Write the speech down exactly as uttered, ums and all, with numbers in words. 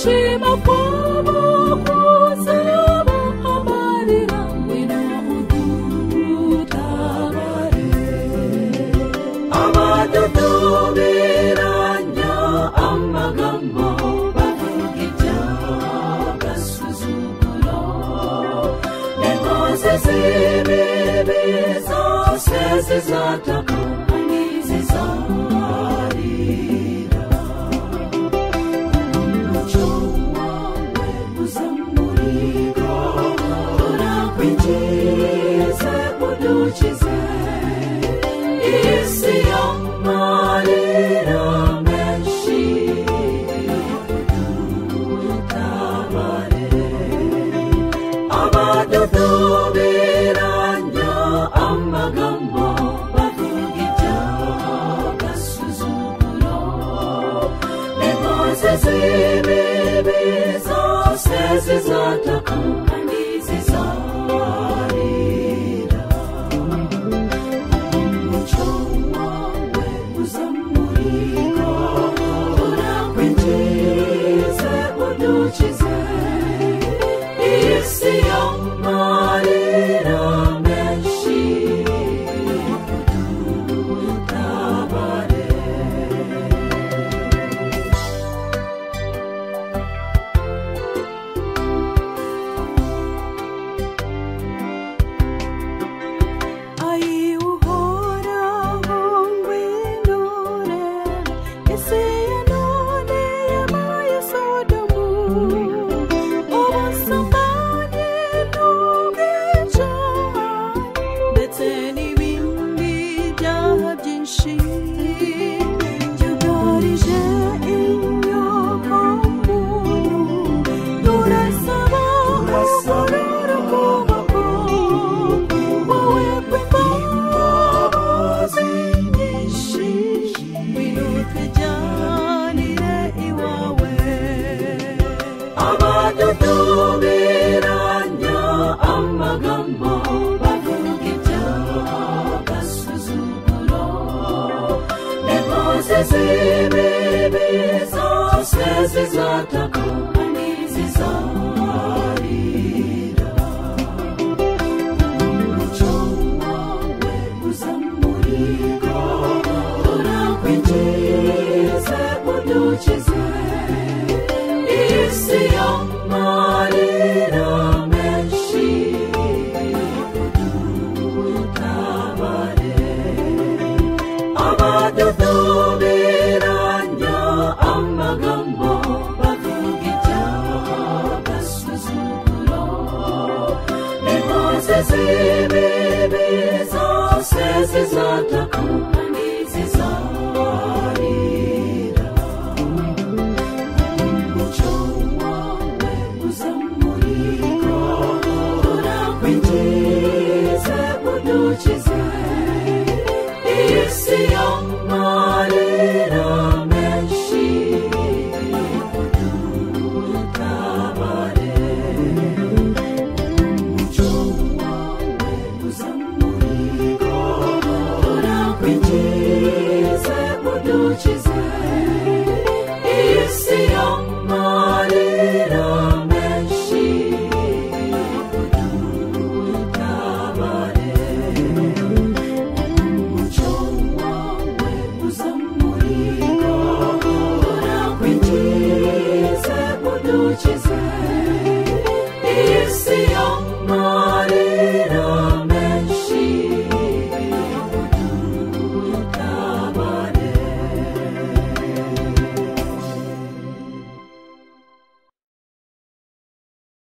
kwishima kwabo kuzaba amarira ngwino udutabare abadutubiranya amagambo bavuga iby'agasuzuguro n'inkozi z'ibibi zose zizataka ntizizarira umucyo wawe uzamurika turakwinjize udukize isi y'amarira menshi udutabare abadutubiranya amagambo bavuga iby'agasuzuguro n'inkozi z'ibibi zose zizataka ntizizarira umucyo wawe uzamurika turakwinjize udukize isi y'amarira menshi udutabare Ai Uhoraho ngwino urebe isi ya none yabaye Sodomu ubusambanyi n'ubwicanyi ndetse n'ibindi byaha byinshi byugarije inyokomuntu turasaba urukuboko wowe kw'imbabazi nyinshi ngwino tujyanire iwawe abadutubiranya amagambo bavuga iby'agasuzuguro n'inkozi z'ibibi zose zizataka ntizizarira umucyo wawe uzamurika turakwinjize udukize isi y'amarira menshi udutabare abadutubiranya amagambo bavuga iby'agasuzuguro n'inkozi z'ibibi zose zizataka ntizizarira umucyo wawe uzamurika turakwinjize udukize isi y'amarira menshi udutabare umucyo wawe uzamurika turakwinjize udukize isi y'amarira menshi udutabare umucyo wawe uzamurika turakwinjize udukize